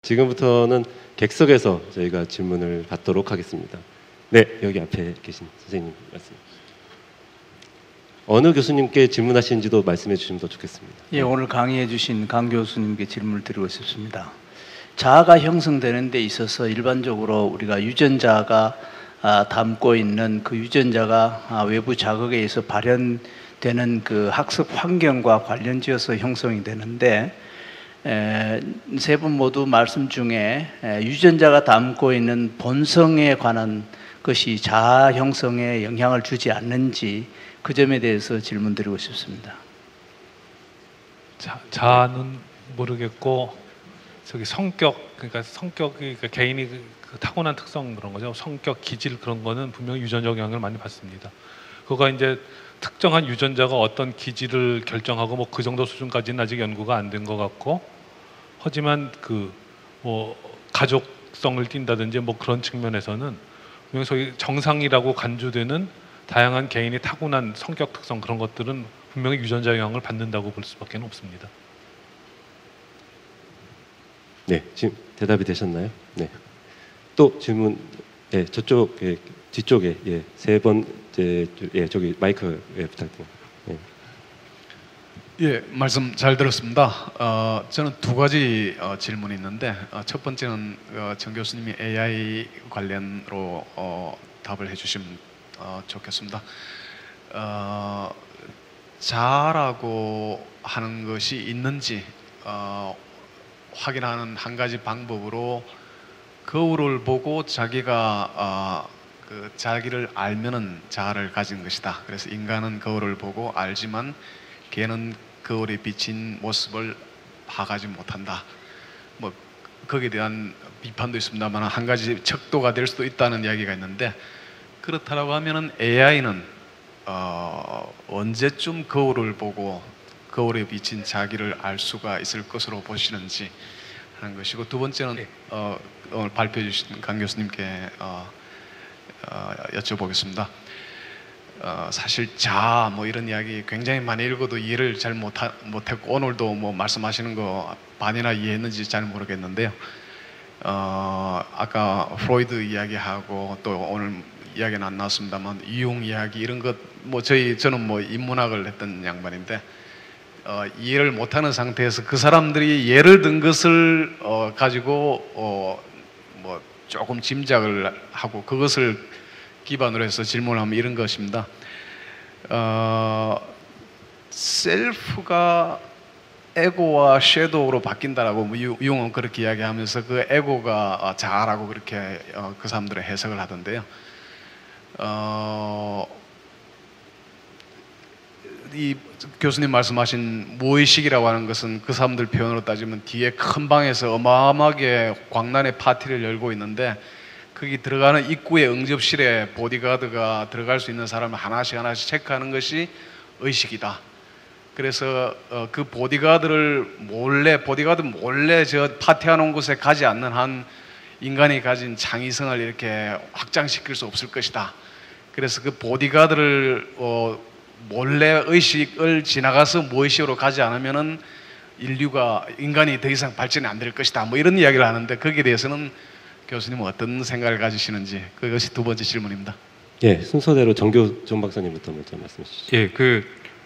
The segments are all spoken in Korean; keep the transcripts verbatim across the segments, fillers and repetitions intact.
지금부터는 객석에서 저희가 질문을 받도록 하겠습니다. 네, 여기 앞에 계신 선생님 말씀. 어느 교수님께 질문하시는지도 말씀해 주시면 더 좋겠습니다. 예, 오늘 강의해 주신 강 교수님께 질문을 드리고 싶습니다. 자아가 형성되는 데 있어서 일반적으로 우리가 유전자가 아, 담고 있는 그 유전자가 아, 외부 자극에 의해서 발현되는 그 학습 환경과 관련지어서 형성이 되는데, 세 분 모두 말씀 중에 에, 유전자가 담고 있는 본성에 관한 것이 자아 형성에 영향을 주지 않는지 그 점에 대해서 질문드리고 싶습니다. 자, 자아는 모르겠고 저기 성격, 그러니까 성격이 그러니까 개인이 그 타고난 특성 그런 거죠. 성격, 기질 그런 거는 분명히 유전적 영향을 많이 받습니다. 그거가 이제 특정한 유전자가 어떤 기질을 결정하고 뭐 그 정도 수준까지는 아직 연구가 안 된 것 같고, 하지만 그 뭐 가족성을 띈다든지 뭐 그런 측면에서는 분명히 소위 정상이라고 간주되는 다양한 개인이 타고난 성격 특성 그런 것들은 분명히 유전자 영향을 받는다고 볼 수밖에 없습니다. 네, 지금 대답이 되셨나요? 네. 또 질문, 네, 저쪽 예, 뒤쪽에 예, 세 번째 예, 저기 마이크 예, 부탁드립니다. 예. 예, 말씀 잘 들었습니다. 어, 저는 두 가지 어, 질문이 있는데 어, 첫 번째는 어, 정 교수님이 에이아이 관련으로 어, 답을 해주시면 어, 좋겠습니다. 어, 자아라고 하는 것이 있는지 어, 확인하는 한 가지 방법으로 거울을 보고 자기가 어, 그 자기를 알면은 자아를 가진 것이다. 그래서 인간은 거울을 보고 알지만 걔는 거울에 비친 모습을 파악하지 못한다. 뭐 거기에 대한 비판도 있습니다만 한 가지 척도가 될 수도 있다는 이야기가 있는데, 그렇다고 하면은 에이아이는 어, 언제쯤 거울을 보고 거울에 비친 자기를 알 수가 있을 것으로 보시는지 하는 것이고, 두 번째는 어, 오늘 발표해 주신 강 교수님께 어, 어, 여쭤보겠습니다. 어, 사실 자아 뭐 이런 이야기 굉장히 많이 읽어도 이해를 잘 못하, 못했고 오늘도 뭐 말씀하시는 거 반이나 이해했는지 잘 모르겠는데요. 어, 아까 프로이드 이야기하고 또 오늘 이야기는 안 나왔습니다만 유용 이야기 이런 것 뭐 저희 저는 뭐 인문학을 했던 양반인데 어, 이해를 못하는 상태에서 그 사람들이 예를 든 것을 어, 가지고 어, 뭐 조금 짐작을 하고 그것을 기반으로 해서 질문을 하면 이런 것입니다. 어, 셀프가 에고와 섀도우로 바뀐다라고 유용은 그렇게 이야기하면서 그 에고가 자아라고 그렇게 어, 그 사람들의 해석을 하던데요. 어, 이 교수님 말씀하신 무의식이라고 하는 것은 그 사람들 표현으로 따지면 뒤에 큰 방에서 어마어마하게 광란의 파티를 열고 있는데 거기 들어가는 입구의 응접실에 보디가드가 들어갈 수 있는 사람을 하나씩 하나씩 체크하는 것이 의식이다. 그래서 어, 그 보디가드를 몰래 보디가드 몰래 저 파티하는 곳에 가지 않는 한 인간이 가진 창의성을 이렇게 확장시킬 수 없을 것이다. 그래서 그 보디가드를 어, 몰래 의식을 지나가서 무의식으로 가지 않으면은 인류가 인간이 더 이상 발전이 안 될 것이다. 뭐 이런 이야기를 하는데 거기에 대해서는 교수님은 어떤 생각을 가지시는지 그것이 두 번째 질문입니다. 예, 순서대로 정교 정 박사님부터 먼저 말씀해 주시죠. 예, 그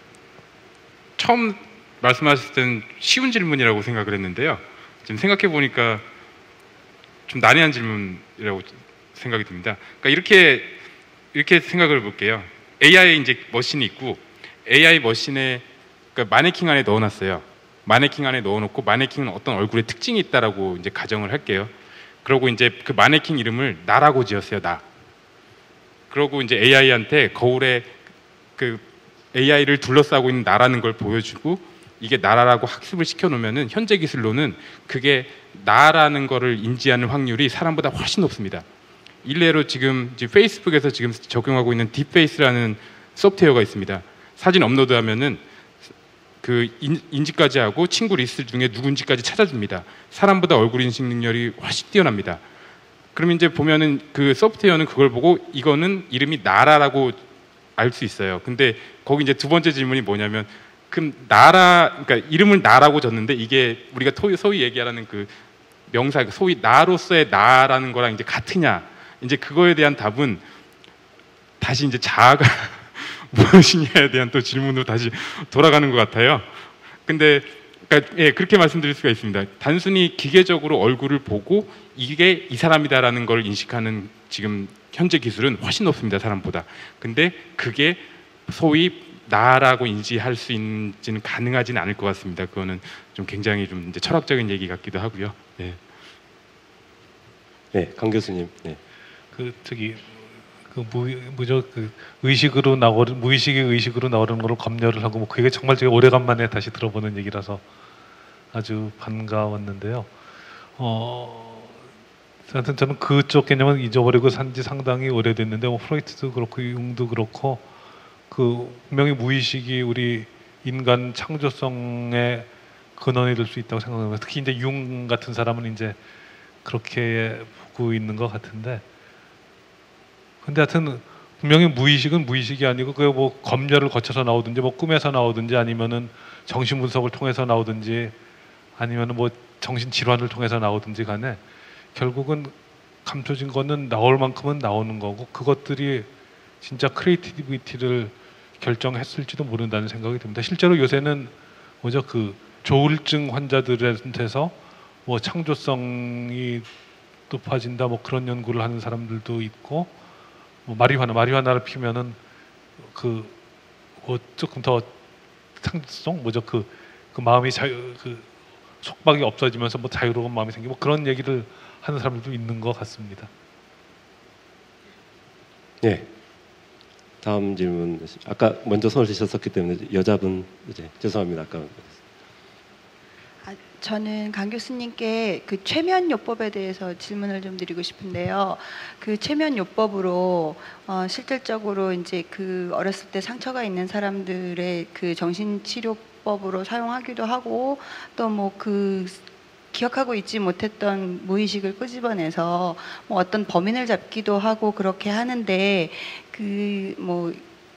처음 말씀하셨을 때는 쉬운 질문이라고 생각을 했는데요. 지금 생각해 보니까 좀 난해한 질문이라고 생각이 듭니다. 그러니까 이렇게 이렇게 생각을 해볼게요. 에이아이 이제 머신이 있고 에이아이 머신에 그러니까 마네킹 안에 넣어놨어요. 마네킹 안에 넣어놓고 마네킹은 어떤 얼굴의 특징이 있다라고 이제 가정을 할게요. 그러고 이제 그 마네킹 이름을 나라고 지었어요. 나. 그러고 이제 에이아이한테 거울에 그 에이아이를 둘러싸고 있는 나라는 걸 보여주고 이게 나라라고 학습을 시켜놓으면은 현재 기술로는 그게 나라는 거를 인지하는 확률이 사람보다 훨씬 높습니다. 일례로 지금 이제 페이스북에서 지금 적용하고 있는 딥페이스라는 소프트웨어가 있습니다. 사진 업로드하면은 그 인지까지 하고 친구 리스트 중에 누군지까지 찾아줍니다. 사람보다 얼굴 인식 능력이 훨씬 뛰어납니다. 그럼 이제 보면은 그 소프트웨어는 그걸 보고 이거는 이름이 나라라고 알 수 있어요. 근데 거기 이제 두 번째 질문이 뭐냐면 그럼 나라, 그러니까 이름을 나라고 줬는데 이게 우리가 소위 얘기하는 그 명사, 소위 나로서의 나라는 거랑 이제 같으냐? 이제 그거에 대한 답은 다시 이제 자아가 무엇이냐에 대한 또 질문으로 다시 돌아가는 것 같아요. 근데 그러니까 예, 그렇게 말씀드릴 수가 있습니다. 단순히 기계적으로 얼굴을 보고 이게 이 사람이다라는 걸 인식하는 지금 현재 기술은 훨씬 높습니다, 사람보다. 근데 그게 소위 나라고 인지할 수 있는지는 가능하지는 않을 것 같습니다. 그거는 좀 굉장히 좀 이제 철학적인 얘기 같기도 하고요. 네, 네, 강 교수님. 네. 그 저기 그 무, 무저 그 의식으로 나오 무의식의 의식으로 나오는 거를 검열을 하고 뭐 그게 정말 제가 오래간만에 다시 들어보는 얘기라서 아주 반가웠는데요. 어, 하여튼 저는 그쪽 개념은 잊어버리고 산지 상당히 오래됐는데 뭐 프로이트도 그렇고 융도 그렇고 그 분명히 무의식이 우리 인간 창조성의 근원이 될 수 있다고 생각합니다. 특히 이제 융 같은 사람은 이제 그렇게 보고 있는 것 같은데. 근데 하여튼 분명히 무의식은 무의식이 아니고 그게 뭐 검열을 거쳐서 나오든지 뭐 꿈에서 나오든지 아니면은 정신 분석을 통해서 나오든지 아니면은 뭐 정신 질환을 통해서 나오든지 간에 결국은 감춰진 거는 나올 만큼은 나오는 거고 그것들이 진짜 크리에이티비티를 결정했을지도 모른다는 생각이 듭니다. 실제로 요새는 뭐죠 그 조울증 환자들한테서 뭐 창조성이 높아진다 뭐 그런 연구를 하는 사람들도 있고 뭐 마리화나 마리화나를 피면은 그 뭐 조금 더 창조성 뭐죠 그, 그 마음이 자유 그 속박이 없어지면서 뭐 자유로운 마음이 생기고 뭐 그런 얘기를 하는 사람들도 있는 것 같습니다. 네. 다음 질문. 아까 먼저 손을 드셨었기 때문에 여자분 이제 죄송합니다. 아까. 아, 저는 강 교수님께 그 최면요법에 대해서 질문을 좀 드리고 싶은데요. 그 최면요법으로 어, 실질적으로 이제 그 어렸을 때 상처가 있는 사람들의 그 정신치료법으로 사용하기도 하고 또 뭐 그 기억하고 있지 못했던 무의식을 끄집어내서 뭐 어떤 범인을 잡기도 하고 그렇게 하는데 그 뭐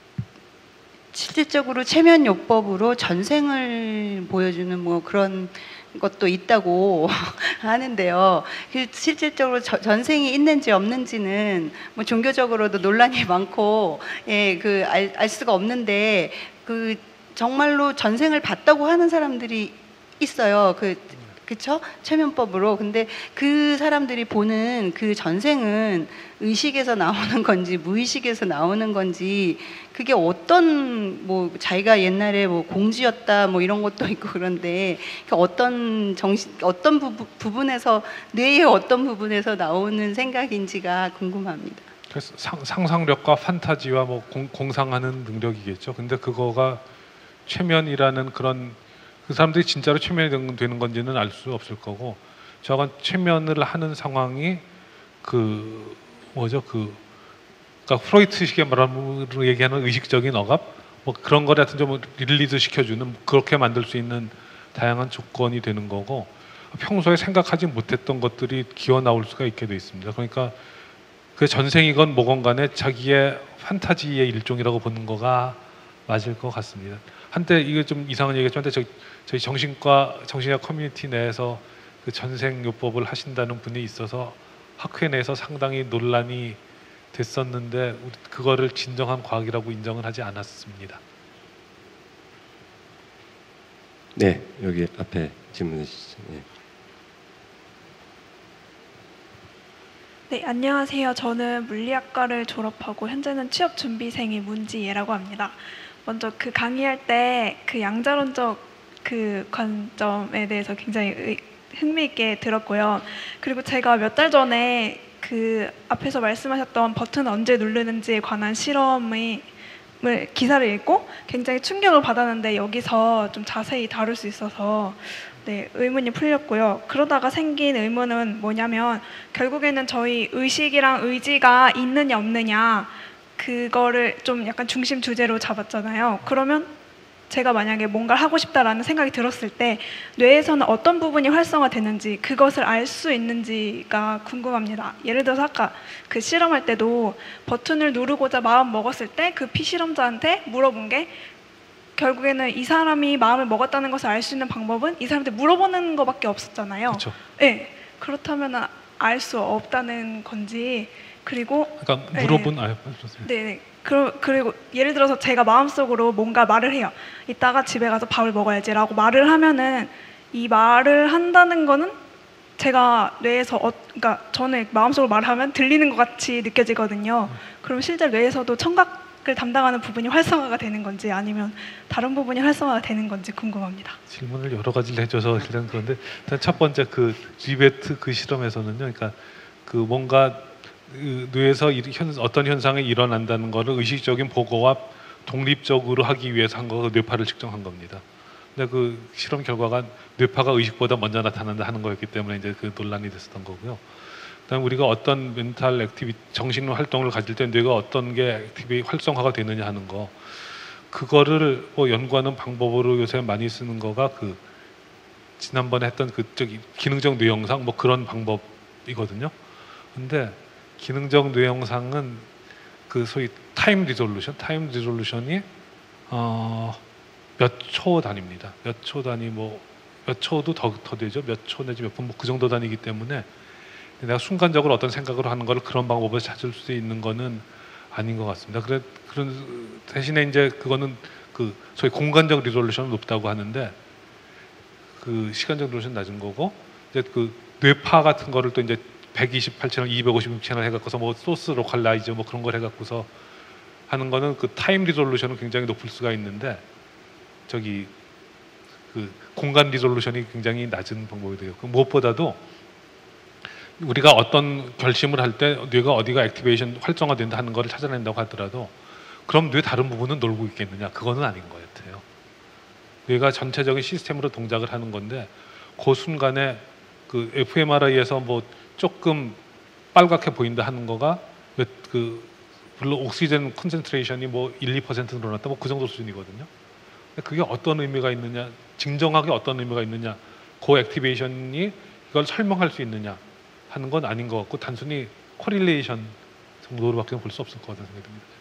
실질적으로 최면요법으로 전생을 보여주는 뭐 그런 것도 있다고 하는데요. 그 실질적으로 저, 전생이 있는지 없는지는 뭐 종교적으로도 논란이 많고 예, 그 알 알 수가 없는데 그 정말로 전생을 봤다고 하는 사람들이 있어요. 그 그쵸? 최면법으로. 근데 그 사람들이 보는 그 전생은 의식에서 나오는 건지 무의식에서 나오는 건지 그게 어떤 뭐 자기가 옛날에 뭐 공쥐였다 뭐 이런 것도 있고 그런데 어떤 정신 어떤 부부, 부분에서 뇌의 어떤 부분에서 나오는 생각인지가 궁금합니다. 그래서 상, 상상력과 판타지와 뭐 공, 공상하는 능력이겠죠. 근데 그거가 최면이라는 그런 그 사람들이 진짜로 최면이 되는 건지는 알 수 없을 거고 저건 최면을 하는 상황이 그 뭐죠 그 그러니까 프로이트식의 말로 얘기하는 의식적인 억압 뭐 그런 거를 하여튼 좀 릴리즈 시켜주는 그렇게 만들 수 있는 다양한 조건이 되는 거고 평소에 생각하지 못했던 것들이 기어 나올 수가 있게 돼 있습니다. 그러니까 그 전생이건 뭐건 간에 자기의 판타지의 일종이라고 보는 거가 맞을 것 같습니다. 한때 이게 좀 이상한 얘기겠지만 저희, 저희 정신과 정신학 커뮤니티 내에서 그 전생요법을 하신다는 분이 있어서 학회 내에서 상당히 논란이 됐었는데 그거를 진정한 과학이라고 인정을 하지 않았습니다. 네, 여기 앞에 질문해 주시죠. 네. 네, 안녕하세요. 저는 물리학과를 졸업하고 현재는 취업 준비생인 문지예라고 합니다. 먼저 그 강의할 때 그 양자론적 그 관점에 대해서 굉장히 흥미있게 들었고요. 그리고 제가 몇 달 전에 그 앞에서 말씀하셨던 버튼 언제 누르는지에 관한 실험을 기사를 읽고 굉장히 충격을 받았는데 여기서 좀 자세히 다룰 수 있어서 네, 의문이 풀렸고요. 그러다가 생긴 의문은 뭐냐면 결국에는 저희 의식이랑 의지가 있느냐 없느냐 그거를 좀 약간 중심 주제로 잡았잖아요. 그러면 제가 만약에 뭔가를 하고 싶다라는 생각이 들었을 때 뇌에서는 어떤 부분이 활성화되는지 그것을 알 수 있는지가 궁금합니다. 예를 들어서 아까 그 실험할 때도 버튼을 누르고자 마음 먹었을 때 그 피실험자한테 물어본 게 결국에는 이 사람이 마음을 먹었다는 것을 알 수 있는 방법은 이 사람한테 물어보는 것밖에 없었잖아요. 그렇죠. 네. 그렇다면 알 수 없다는 건지 그리고 그러니까 네. 물어본 아, 좋습니다. 네, 그, 그리고 예를 들어서 제가 마음속으로 뭔가 말을 해요. 이따가 집에 가서 밥을 먹어야지라고 말을 하면은 이 말을 한다는 거는 제가 뇌에서 어, 그러니까 저는 마음속으로 말하면 들리는 것 같이 느껴지거든요. 그럼 실제 뇌에서도 청각을 담당하는 부분이 활성화가 되는 건지 아니면 다른 부분이 활성화가 되는 건지 궁금합니다. 질문을 여러 가지를 해줘서 일단 그런데 일단 첫 번째 그 리베트 그 실험에서는요, 그러니까 그 뭔가 그 뇌에서 이- 현, 어떤 현상이 일어난다는 것을 의식적인 보고와 독립적으로 하기 위해서 한 거가 뇌파를 측정한 겁니다. 근데 그 실험 결과가 뇌파가 의식보다 먼저 나타난다 하는 거였기 때문에 이제 그 논란이 됐었던 거고요. 그다음 우리가 어떤 멘탈 액티비 정신 활동을 가질 때 뇌가 어떤 게 액티비 활성화가 되느냐 하는 거, 그거를 뭐 연구하는 방법으로 요새 많이 쓰는 거가 그 지난번에 했던 그 저기 기능적 뇌영상 뭐 그런 방법이거든요. 근데 기능적 뇌영상은 그 소위 타임 리졸루션, 타임 리졸루션이 어 몇 초 단위입니다. 몇 초 단위 뭐 몇 초도 더, 더 되죠. 몇 초 내지 몇 분 뭐 그 정도 단위이기 때문에 내가 순간적으로 어떤 생각으로 하는 걸 그런 방법을 찾을 수 있는 거는 아닌 것 같습니다. 그래 그런 대신에 이제 그거는 그 소위 공간적 리졸루션은 높다고 하는데 그 시간적 리졸루션 낮은 거고 이제 그 뇌파 같은 거를 또 이제 백이십팔 채널, 이백오십육 채널 해갖고서 뭐 소스 로컬라이즈 뭐 그런 걸 해갖고서 하는 거는 그 타임 리졸루션은 굉장히 높을 수가 있는데 저기 그 공간 리졸루션이 굉장히 낮은 방법이 되겠고 무엇보다도 우리가 어떤 결심을 할 때 뇌가 어디가 액티베이션 활성화된다 하는 거를 찾아낸다고 하더라도 그럼 뇌 다른 부분은 놀고 있겠느냐? 그거는 아닌 것 같아요. 뇌가 전체적인 시스템으로 동작을 하는 건데 그 순간에 그 에프엠알아이에서 뭐 조금 빨갛게 보인다 하는 거가 몇 그 물론 옥시젠 컨센트레이션이 뭐 일, 이 퍼센트 늘어났다 뭐 그 정도 수준이거든요. 근데 그게 어떤 의미가 있느냐, 증정하게 어떤 의미가 있느냐, 그 액티베이션이 이걸 설명할 수 있느냐 하는 건 아닌 것 같고 단순히 코릴레이션 정도로밖에 볼 수 없을 것 같다는 생각이 듭니다.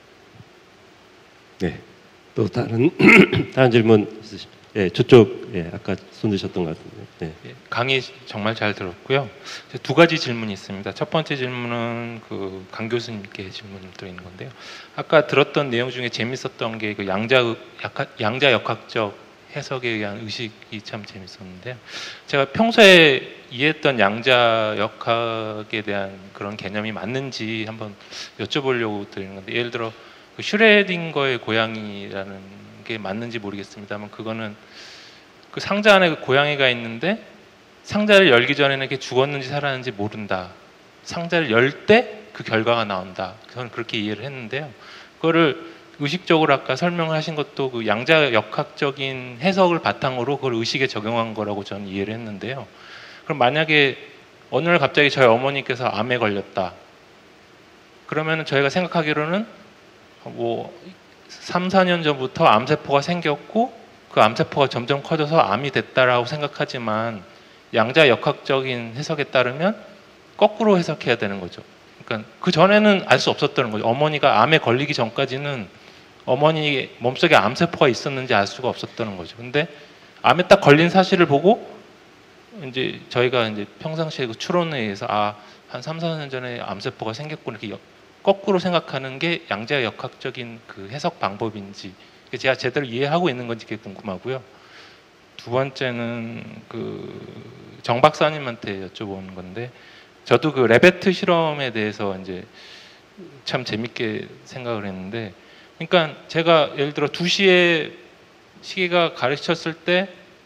네. 또 다른 다른 질문 있으십니까? 예, 저쪽 예, 아까 손 드셨던 것 같은데. 네. 예, 강의 정말 잘 들었고요. 두 가지 질문이 있습니다. 첫 번째 질문은 그 강 교수님께 질문을 드리는 건데요. 아까 들었던 내용 중에 재밌었던 게 그 양자 약학, 양자 역학적 해석에 의한 의식이 참 재밌었는데요. 제가 평소에 이해했던 양자 역학에 대한 그런 개념이 맞는지 한번 여쭤보려고 드리는 건데, 예를 들어 그 슈레딩거의 고양이라는 게 맞는지 모르겠습니다만 그거는 그 상자 안에 그 고양이가 있는데 상자를 열기 전에는 그게 죽었는지 살았는지 모른다. 상자를 열 때 그 결과가 나온다. 저는 그렇게 이해를 했는데요. 그거를 의식적으로 아까 설명하신 것도 그 양자 역학적인 해석을 바탕으로 그걸 의식에 적용한 거라고 저는 이해를 했는데요. 그럼 만약에 어느 날 갑자기 저희 어머니께서 암에 걸렸다. 그러면은 저희가 생각하기로는 뭐 삼, 사 년 전부터 암세포가 생겼고 그 암세포가 점점 커져서 암이 됐다라고 생각하지만 양자 역학적인 해석에 따르면 거꾸로 해석해야 되는 거죠. 그러니까 그 전에는 알 수 없었다는 거죠. 어머니가 암에 걸리기 전까지는 어머니 몸속에 암세포가 있었는지 알 수가 없었다는 거죠. 근데 암에 딱 걸린 사실을 보고 이제 저희가 이제 평상시에 그 추론에 의해서 아, 한 삼, 사 년 전에 암세포가 생겼구나 이렇게 거꾸로 생각하는 게 양자 역학적인 그 해석 방법인지 제가 제대로 이해하고 있는 건지 그게 궁금하고요. 두 번째는 그 정 박사님한테 여쭤보는 건데, 저도 그 레베트 실험에 대해서 이제 참 재밌게 생각을 했는데, 그러니까 제가 예를 들어 두 시에 시계가 가르쳤을 때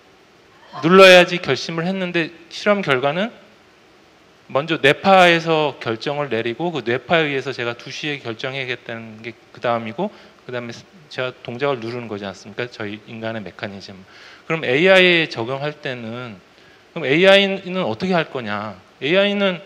눌러야지 결심을 했는데 실험 결과는 먼저 뇌파에서 결정을 내리고 그 뇌파에 의해서 제가 두 시에 결정해야겠다는 게 그 다음이고 그 다음에 제가 동작을 누르는 거지 않습니까? 저희 인간의 메커니즘. 그럼 에이아이에 적용할 때는 그럼 에이아이는 어떻게 할 거냐? 에이아이는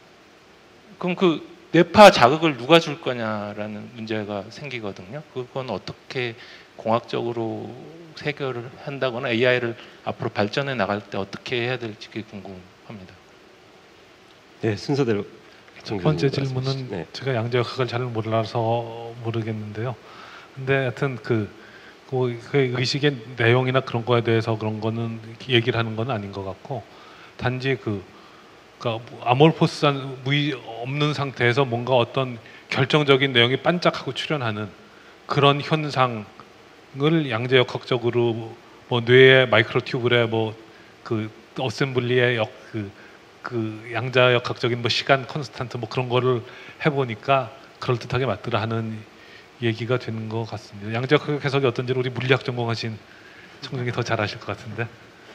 그럼 그 뇌파 자극을 누가 줄 거냐라는 문제가 생기거든요. 그건 어떻게 공학적으로 해결을 한다거나 에이아이를 앞으로 발전해 나갈 때 어떻게 해야 될지 그게 궁금합니다. 네, 순서대로. 첫 번째 질문은 말씀하시죠. 네. 제가 양자 역학을 잘 몰라서 모르겠는데요. 근데 하여튼 그, 그, 그 의식의 내용이나 그런 거에 대해서 그런 거는 얘기를 하는 건 아닌 것 같고, 단지 그 그러니까 아몰포스한 무의 없는 상태에서 뭔가 어떤 결정적인 내용이 반짝하고 출현하는 그런 현상을 양자역학적으로 뭐 뇌의 마이크로튜브의 뭐그 어셈블리의 역그 그 양자역학적인 뭐 시간 컨스탄트 뭐 그런 거를 해보니까 그럴 듯하게 맞더라 하는 얘기가 되는 것 같습니다. 양자역학 해석이 어떤지는 우리 물리학 전공하신 청중이 더 잘 아실 것 같은데.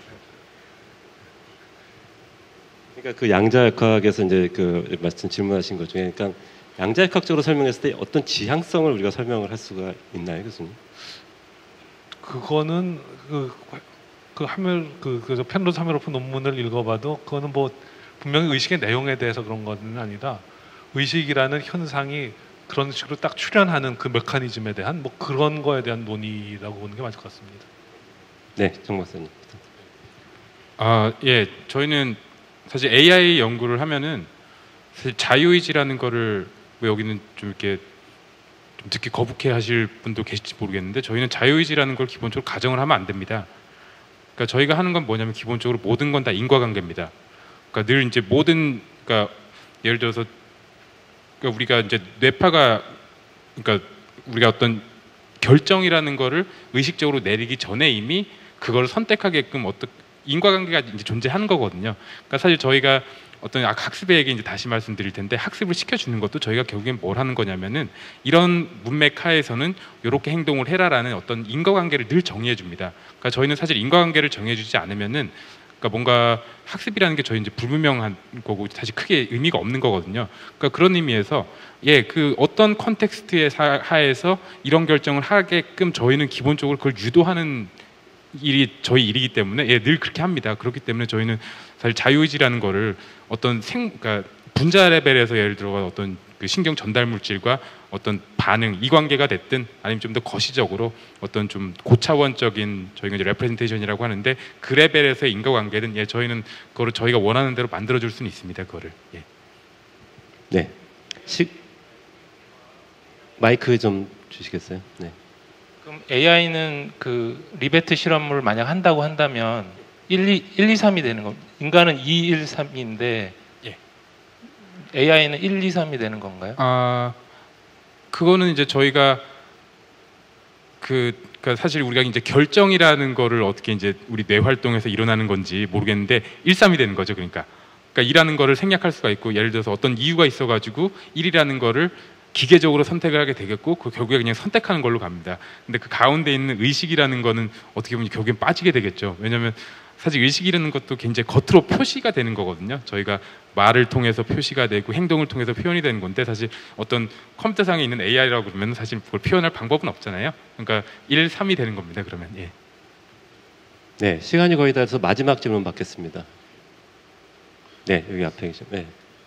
그러니까 그 양자역학에서 이제 그 말씀 질문하신 것 중에, 그러니까 양자역학적으로 설명했을 때 어떤 지향성을 우리가 설명을 할 수가 있나요, 교수님? 그거는 그, 그 하멜 그, 그 펜로스 하멜호프 논문을 읽어봐도 그거는 뭐 분명히 의식의 내용에 대해서 그런 건 아니다. 의식이라는 현상이 그런 식으로 딱 출현하는 그 메커니즘에 대한 뭐 그런 거에 대한 논의라고 보는 게 맞을 것 같습니다. 네, 정 박사님. 아, 예, 저희는 사실 에이아이 연구를 하면은 사실 자유의지라는 거를 뭐 여기는 좀 이렇게 좀 듣기 거북해하실 분도 계실지 모르겠는데 저희는 자유의지라는 걸 기본적으로 가정을 하면 안 됩니다. 그러니까 저희가 하는 건 뭐냐면 기본적으로 모든 건 다 인과관계입니다. 그러니까 늘 이제 모든 그러니까 예를 들어서 그러니까 우리가 이제 뇌파가 그러니까 우리가 어떤 결정이라는 거를 의식적으로 내리기 전에 이미 그걸 선택하게끔 어떤 인과관계가 이제 존재하는 거거든요. 그러니까 사실 저희가 어떤 학습의 얘기 이제 다시 말씀드릴 텐데 학습을 시켜주는 것도 저희가 결국엔 뭘 하는 거냐면은 이런 문맥 하에서는 이렇게 행동을 해라라는 어떤 인과관계를 늘 정의해 줍니다. 그러니까 저희는 사실 인과관계를 정해주지 않으면은 그러니까 뭔가 학습이라는 게 저희 이제 불분명한 거고 사실 크게 의미가 없는 거거든요. 그러니까 그런 의미에서 예, 그 어떤 컨텍스트의 하에서 이런 결정을 하게끔 저희는 기본적으로 그걸 유도하는 일이 저희 일이기 때문에 예, 늘 그렇게 합니다. 그렇기 때문에 저희는 사실 자유의지라는 거를 어떤 생, 그러니까 분자 레벨에서 예를 들어 어떤 그 신경 전달 물질과 어떤 반응 이 관계가 됐든 아니면 좀 더 거시적으로 어떤 좀 고차원적인 저희가 이제 레프레젠테이션이라고 하는데 그 레벨에서의 인과관계는 예, 저희는 그거를 저희가 원하는 대로 만들어줄 수는 있습니다. 그거를 예. 네, 시... 마이크 좀 주시겠어요? 네. 그럼 에이아이는 그 리베트 실험을 만약 한다고 한다면 일, 이, 일, 이, 삼이 되는 겁니다. 인간은 이, 일, 삼인데 예. 에이아이는 일, 이, 삼이 되는 건가요? 아, 그거는 이제 저희가 그 그러니까 사실 우리가 이제 결정이라는 거를 어떻게 이제 우리 뇌 활동에서 일어나는 건지 모르겠는데 일, 삼이 되는 거죠. 그러니까 그러니까 일하는 거를 생략할 수가 있고 예를 들어서 어떤 이유가 있어가지고 일이라는 거를 기계적으로 선택을 하게 되겠고 그 결국에 그냥 선택하는 걸로 갑니다. 근데 그 가운데 있는 의식이라는 거는 어떻게 보면 결국엔 빠지게 되겠죠. 왜냐하면 사실 의식이라는 것도 굉장히 겉으로 표시가 되는 거거든요. 저희가 말을 통해서 표시가 되고 행동을 통해서 표현이 되는 건데 사실 어떤 컴퓨터상에 있는 에이아이라고 그러면 사실 그걸 표현할 방법은 없잖아요. 그러니까 일, 삼이 되는 겁니다. 그러면 예. 네, 시간이 거의 다 돼서 마지막 질문 받겠습니다. 네, 여기 앞에 계신. 네.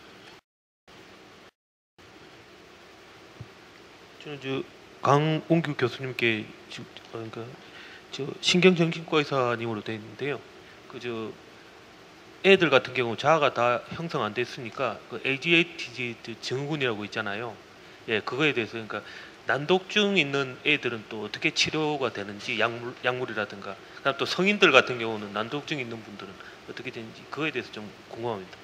저는 저 강홍규 교수님께 지금 그러니까 저 신경정신과 의사님으로 되어 있는데요. 그 저 애들 같은 경우 자아가 다 형성 안 됐으니까 그 에이디에이치 증후군이라고 있잖아요. 예, 그거에 대해서 그러니까 난독증 있는 애들은 또 어떻게 치료가 되는지 약물 약물이라든가 그다음 또 성인들 같은 경우는 난독증 있는 분들은 어떻게 되는지 그거에 대해서 좀 궁금합니다.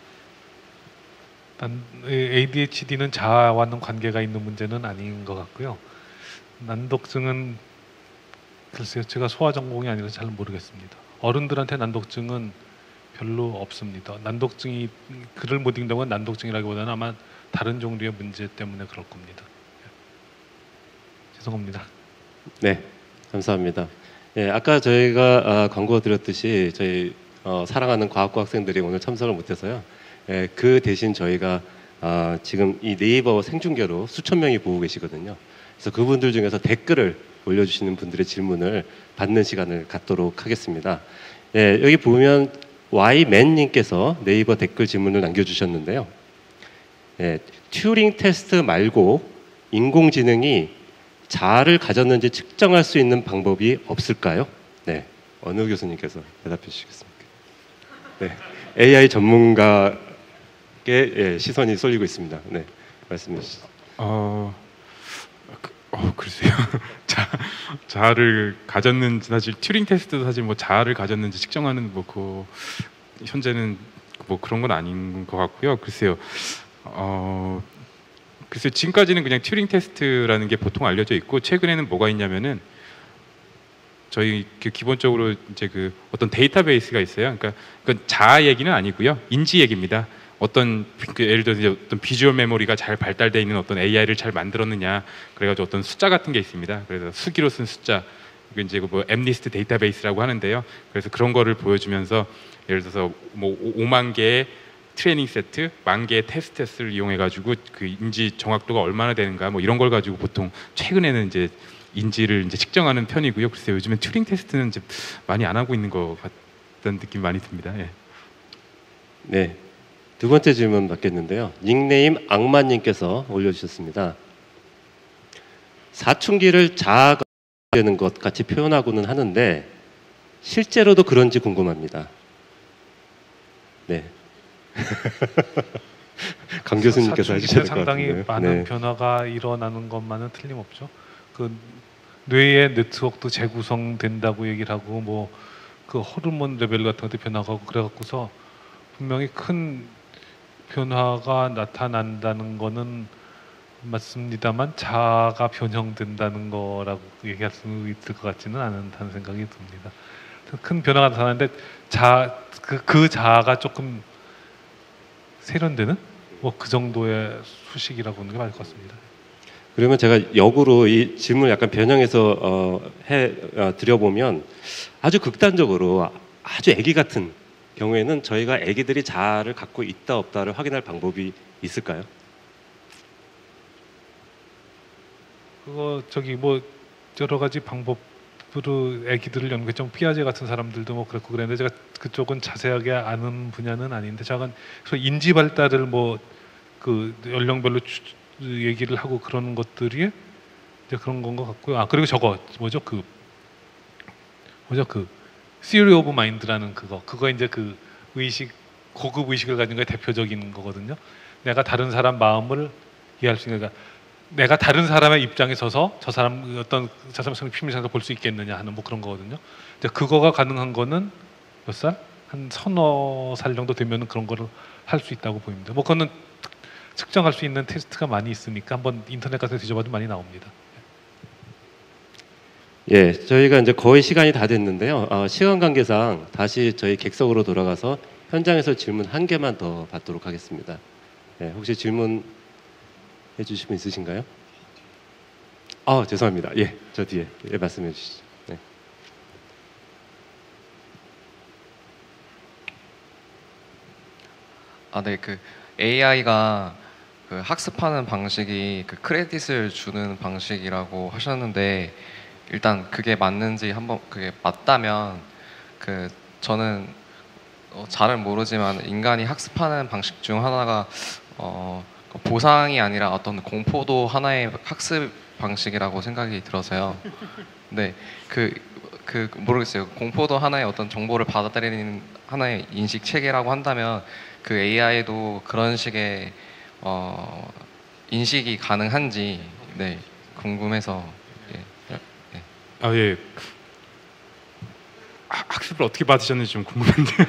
에이디에이치디는 자아와는 관계가 있는 문제는 아닌 것 같고요. 난독증은 글쎄요, 제가 소아 전공이 아니라서 잘 모르겠습니다. 어른들한테 난독증은 별로 없습니다. 난독증이 글을 못 읽는 건 난독증이라기보다는 아마 다른 종류의 문제 때문에 그럴 겁니다. 예. 죄송합니다. 네, 감사합니다. 예, 아까 저희가 아, 광고 드렸듯이 저희 어, 사랑하는 과학고 학생들이 오늘 참석을 못해서요. 예, 그 대신 저희가 아, 지금 이 네이버 생중계로 수천 명이 보고 계시거든요. 그래서 그분들 중에서 댓글을 올려주시는 분들의 질문을 받는 시간을 갖도록 하겠습니다. 예, 여기 보면 Y맨님께서 네이버 댓글 질문을 남겨주셨는데요. 예, 튜링 테스트 말고 인공지능이 자아를 가졌는지 측정할 수 있는 방법이 없을까요? 네, 어느 교수님께서 대답해 주시겠습니까? 네, 에이아이 전문가의 예, 시선이 쏠리고 있습니다. 네, 말씀해 주시죠. 어, 그, 어 글쎄요. 자, 자아를 가졌는지 사실 튜링 테스트도 사실 뭐 자아를 가졌는지 측정하는 뭐 그 현재는 뭐 그런 건 아닌 것 같고요. 글쎄요. 어, 글쎄 지금까지는 그냥 튜링 테스트라는 게 보통 알려져 있고 최근에는 뭐가 있냐면은 저희 그 기본적으로 이제 그 어떤 데이터베이스가 있어요. 그러니까 그건 자아 얘기는 아니고요. 인지 얘기입니다. 어떤 그 예를 들어서 이제 어떤 비주얼 메모리가 잘 발달되어 있는 어떤 에이아이를 잘 만들었느냐. 그래가지고 어떤 숫자 같은 게 있습니다. 그래서 수기로 쓴 숫자. 이거 이제 뭐 엠리스트 데이터베이스라고 하는데요. 그래서 그런 거를 보여주면서 예를 들어서 뭐 오만 개의 트레이닝 세트, 만 개의 테스트 테스트를 이용해 가지고 그 인지 정확도가 얼마나 되는가 뭐 이런 걸 가지고 보통 최근에는 이제 인지를 이제 측정하는 편이고요. 글쎄요, 요즘엔 튜링 테스트는 이제 많이 안 하고 있는 것 같다는 느낌 많이 듭니다. 예. 네, 두 번째 질문 받겠는데요. 닉네임 악마님께서 올려주셨습니다. 사춘기를 자아가 되는 것 같이 표현하고는 하는데 실제로도 그런지 궁금합니다. 네. 강 교수님께서 해주셔야 될 것 상당히 같은데요. 많은 네. 변화가 일어나는 것만은 틀림없죠. 그 뇌의 네트워크도 재구성된다고 얘기를 하고 뭐 그 호르몬 레벨 같은 것도 변화가고 그래갖고서 분명히 큰 변화가 나타난다는 거는 맞습니다만 자아가 변형된다는 거라고 얘기할 수 있을 것 같지는 않다는 생각이 듭니다. 큰 변화가 나타나는데 자, 그, 그 자아가 조금 세련되는 뭐 그 정도의 수식이라고 보는 게 맞을 것 같습니다. 그러면 제가 역으로 이 질문을 약간 변형해서 어, 해 어, 드려보면 아주 극단적으로 아주 아기 같은 경우에는 저희가 아기들이 자아를 갖고 있다 없다를 확인할 방법이 있을까요? 그거 저기 뭐 여러 가지 방법으로 아기들을 연구했죠. 피아제 같은 사람들도 뭐 그렇고 그랬는데 제가 그쪽은 자세하게 아는 분야는 아닌데 제가 그래서 인지 발달을 뭐 그 연령별로 추, 얘기를 하고 그런 것들이 이제 그런 건 것 같고요. 아 그리고 저거 뭐죠 그 뭐죠 그 Theory of Mind라는 그거 그거 이제 그 의식 고급 의식을 가진 거의 대표적인 거거든요. 내가 다른 사람 마음을 이해할 수 있는 그러니까 내가 다른 사람의 입장에 서서 저 사람 어떤 저 사람 심리상에서 볼 수 있겠느냐 하는 뭐 그런 거거든요. 이제 그거가 가능한 거는 몇 살? 한 서너 살 정도 되면은 그런 거를 할 수 있다고 보입니다. 뭐 그거는 측정할 수 있는 테스트가 많이 있으니까 한번 인터넷 같은 데 뒤져봐도 많이 나옵니다. 예, 저희가 이제 거의 시간이 다 됐는데요. 어, 시간 관계상 다시 저희 객석으로 돌아가서 현장에서 질문 한 개만 더 받도록 하겠습니다. 예, 혹시 질문 해주실 분 있으신가요? 아, 죄송합니다. 예, 저 뒤에 예, 말씀해 주시죠. 네. 아, 네, 그 에이아이가 그 학습하는 방식이 그 크레딧을 주는 방식이라고 하셨는데 일단 그게 맞는지 한번 그게 맞다면 그 저는 어, 잘은 모르지만 인간이 학습하는 방식 중 하나가 어, 보상이 아니라 어떤 공포도 하나의 학습 방식이라고 생각이 들어서요. 네, 그, 그 모르겠어요. 공포도 하나의 어떤 정보를 받아들이는 하나의 인식 체계라고 한다면 그 에이아이도 그런 식의 어, 인식이 가능한지 네 궁금해서. 예. 네. 아 예. 하- 학습을 어떻게 받으셨는지 좀 궁금한데요.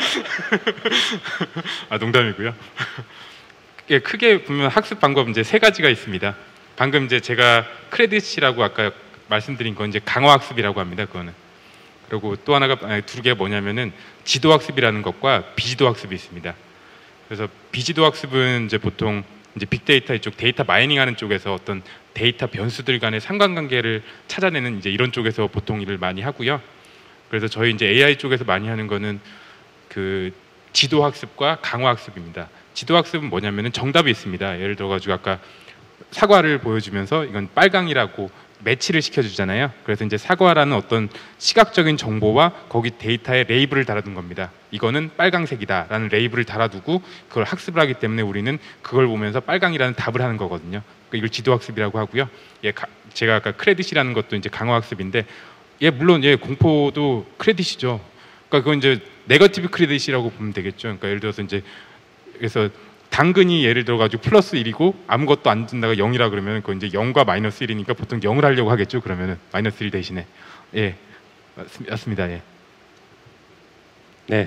아 농담이고요. 예, 크게 보면 학습 방법 이제 세 가지가 있습니다. 방금 이제 제가 크레딧이라고 아까 말씀드린 건 이제 강화 학습이라고 합니다. 그거는. 그리고 또 하나가 아니, 두 개가 뭐냐면은 지도 학습이라는 것과 비지도 학습이 있습니다. 그래서 비지도 학습은 이제 보통 이제 빅데이터 이쪽 데이터 마이닝하는 쪽에서 어떤 데이터 변수들 간의 상관관계를 찾아내는 이제 이런 쪽에서 보통 일을 많이 하고요. 그래서 저희 이제 에이아이 쪽에서 많이 하는 거는 그 지도 학습과 강화 학습입니다. 지도 학습은 뭐냐면은 정답이 있습니다. 예를 들어 가지고 아까 사과를 보여주면서 이건 빨강이라고 매치를 시켜주잖아요. 그래서 이제 사과라는 어떤 시각적인 정보와 거기 데이터에 레이블을 달아둔 겁니다. 이거는 빨강색이다라는 레이블을 달아두고 그걸 학습을 하기 때문에 우리는 그걸 보면서 빨강이라는 답을 하는 거거든요. 그러니까 이걸 지도학습이라고 하고요. 예, 가, 제가 아까 크레딧이라는 것도 이제 강화학습인데, 예, 물론 예, 공포도 크레딧이죠. 그러니까 그건 이제 네거티브 크레딧이라고 보면 되겠죠. 그러니까 예를 들어서 이제 그래서 당근이 예를 들어 가지고 플러스 일이고 아무것도 안 준다가 영이라 그러면 그건 이제 영과 마이너스 일이니까 보통 영을 하려고 하겠죠. 그러면은 마이너스 일 대신에. 예. 맞습니다. 예. 네.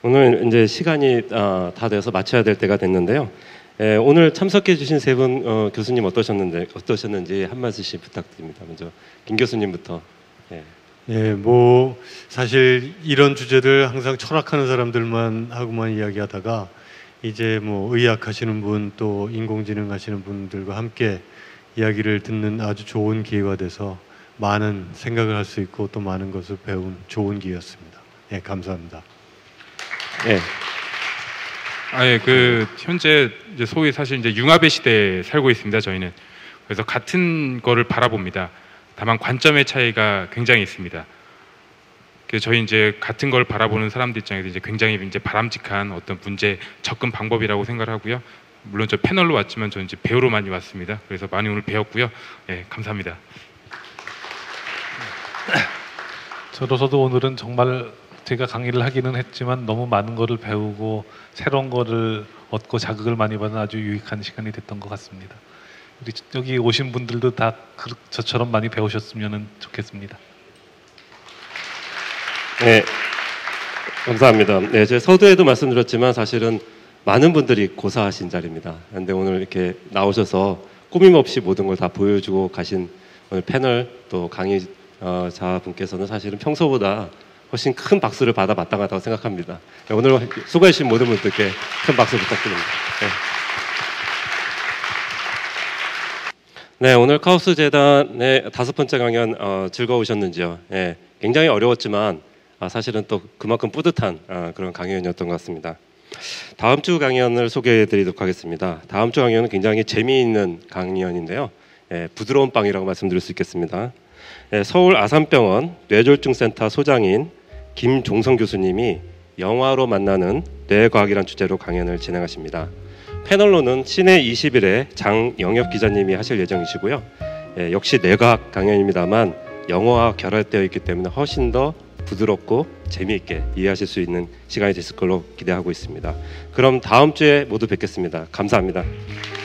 오늘 이제 시간이 어, 다 돼서 마쳐야 될 때가 됐는데요. 예, 오늘 참석해 주신 세 분 어, 교수님 어떠셨는지 어떠셨는지 한 말씀씩 부탁드립니다. 먼저 김 교수님부터. 예. 예, 뭐 사실 이런 주제들 항상 철학하는 사람들만 하고만 이야기하다가 이제 뭐 의학 하시는 분 또 인공지능 하시는 분들과 함께 이야기를 듣는 아주 좋은 기회가 돼서 많은 생각을 할 수 있고 또 많은 것을 배운 좋은 기회였습니다. 예, 감사합니다. 예. 아, 예, 그 현재 이제 소위 사실 이제 융합의 시대에 살고 있습니다. 저희는 그래서 같은 거를 바라봅니다. 다만 관점의 차이가 굉장히 있습니다. 그래서 저희 이제 같은 걸 바라보는 사람들 입장에서 이제 굉장히 이제 바람직한 어떤 문제 접근 방법이라고 생각을 하고요. 물론 저 패널로 왔지만 저는 이제 배우로 많이 왔습니다. 그래서 많이 오늘 배웠고요. 예, 감사합니다. 저로서도 오늘은 정말 제가 강의를 하기는 했지만 너무 많은 거를 배우고 새로운 거를 얻고 자극을 많이 받은 아주 유익한 시간이 됐던 것 같습니다. 우리 여기 오신 분들도 다 그- 저처럼 많이 배우셨으면 좋겠습니다. 네, 감사합니다. 네, 제 서두에도 말씀드렸지만 사실은 많은 분들이 고사하신 자리입니다. 그런데 오늘 이렇게 나오셔서 꾸밈 없이 모든 걸 다 보여주고 가신 오늘 패널 또 강의자분께서는 사실은 평소보다 훨씬 큰 박수를 받아 마땅하다고 생각합니다. 네, 오늘 수고해주신 모든 분들께 큰 박수 부탁드립니다. 네, 네 오늘 카오스 재단의 다섯 번째 강연 어, 즐거우셨는지요? 네, 굉장히 어려웠지만 아, 사실은 또 그만큼 뿌듯한 아, 그런 강연이었던 것 같습니다. 다음 주 강연을 소개해드리도록 하겠습니다. 다음 주 강연은 굉장히 재미있는 강연인데요. 예, 부드러운 빵이라고 말씀드릴 수 있겠습니다. 예, 서울 아산병원 뇌졸중센터 소장인 김종성 교수님이 영화로 만나는 뇌과학이란 주제로 강연을 진행하십니다. 패널로는 신의 이십 일의 장영엽 기자님이 하실 예정이시고요. 예, 역시 뇌과학 강연입니다만 영어와 결합되어 있기 때문에 훨씬 더 부드럽고 재미있게 이해하실 수 있는 시간이 됐을 걸로 기대하고 있습니다. 그럼 다음 주에 모두 뵙겠습니다. 감사합니다.